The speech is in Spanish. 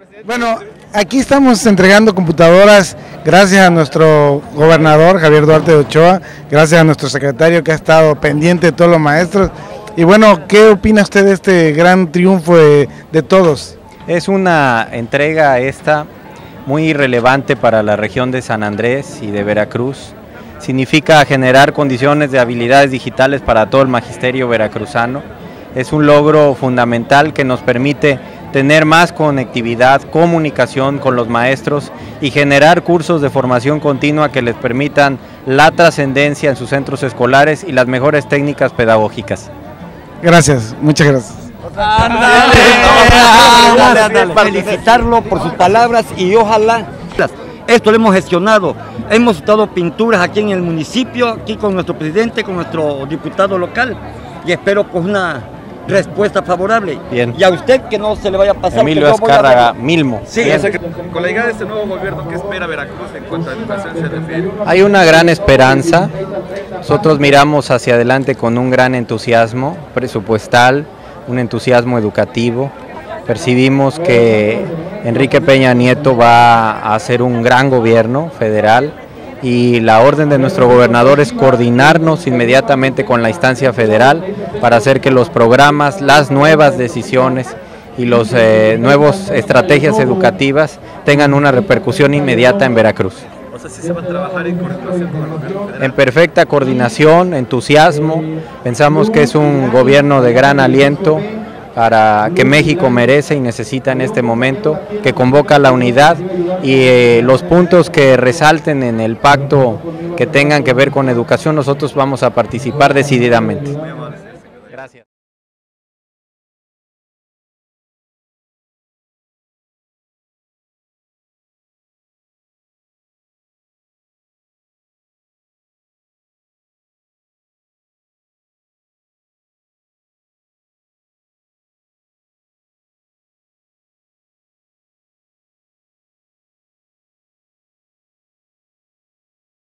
Bueno, aquí estamos entregando computadoras gracias a nuestro gobernador Javier Duarte de Ochoa, gracias a nuestro secretario que ha estado pendiente de todos los maestros. Y bueno, ¿qué opina usted de este gran triunfo de todos? Es una entrega muy relevante para la región de San Andrés y de Veracruz. Significa generar condiciones de habilidades digitales para todo el magisterio veracruzano. Es un logro fundamental que nos permite tener más conectividad, comunicación con los maestros y generar cursos de formación continua que les permitan la trascendencia en sus centros escolares y las mejores técnicas pedagógicas. Gracias, muchas gracias. Felicitarlo por sus palabras y ojalá esto lo hemos gestionado. Hemos estado pinturas aquí en el municipio, aquí con nuestro presidente, con nuestro diputado local y espero pues una respuesta favorable. Bien. Y a usted que no se le vaya a pasar. Emilio Azcárraga Milmo. Sí, con la llegada de este nuevo gobierno, ¿qué espera Veracruz en cuanto a educación se refiere? Hay una gran esperanza. Nosotros miramos hacia adelante con un gran entusiasmo presupuestal, un entusiasmo educativo. Percibimos que Enrique Peña Nieto va a hacer un gran gobierno federal y la orden de nuestro gobernador es coordinarnos inmediatamente con la instancia federal para hacer que los programas, las nuevas decisiones y las nuevas estrategias educativas tengan una repercusión inmediata en Veracruz. O sea, ¿sí se va a trabajar en coordinación con el gobierno federal? En perfecta coordinación, entusiasmo, pensamos que es un gobierno de gran aliento para que México merece y necesita en este momento, que convoca a la unidad y los puntos que resalten en el pacto que tengan que ver con educación, nosotros vamos a participar decididamente.